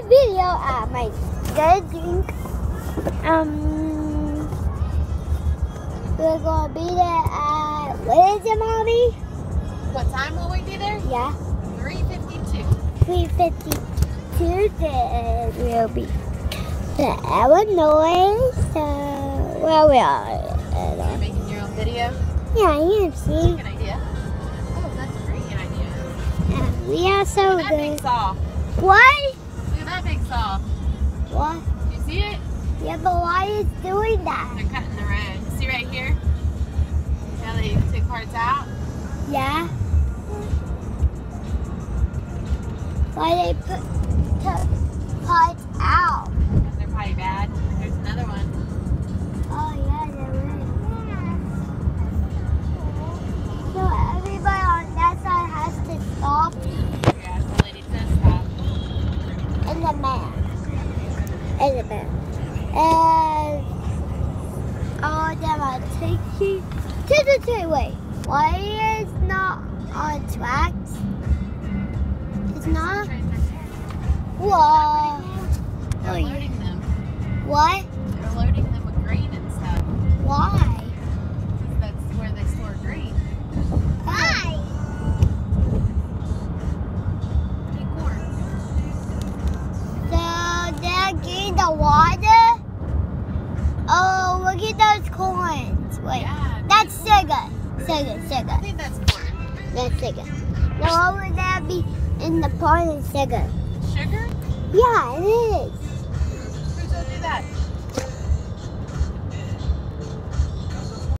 video at my good drink. We're gonna be there at, what is it, Mommy? What time will we be there? Yeah. 3:52. 3:52. Then we'll be to Illinois. So where we are. You're making your own video? Yeah, you see. Good idea. Oh, that's a great idea. Yeah, we are so Look at that big good. saw. What? Look at that big saw. What? Do you see it? Yeah, but why is it doing that? They're cutting the road. See right here? How they took parts out? Yeah. Why they put parts out? Because they're probably bad. There's another one. Oh yeah, there is. So everybody on that side has to stop Yeah, the lady says stop. in the man. In the man. And then I'll take you to the train. Why is not on tracks? It's not. Whoa. They're loading them. What? They're loading them with grain and stuff. Why? Because that's where they store grain. Why? Hey, corn. So they're getting the water? Oh, look at those corns. Wait, Yeah, that's sugar. Sugar. I think that's corn. That's sugar. Now what would that be in the part of sugar? Sugar? Yeah, it is. Who's gonna do that?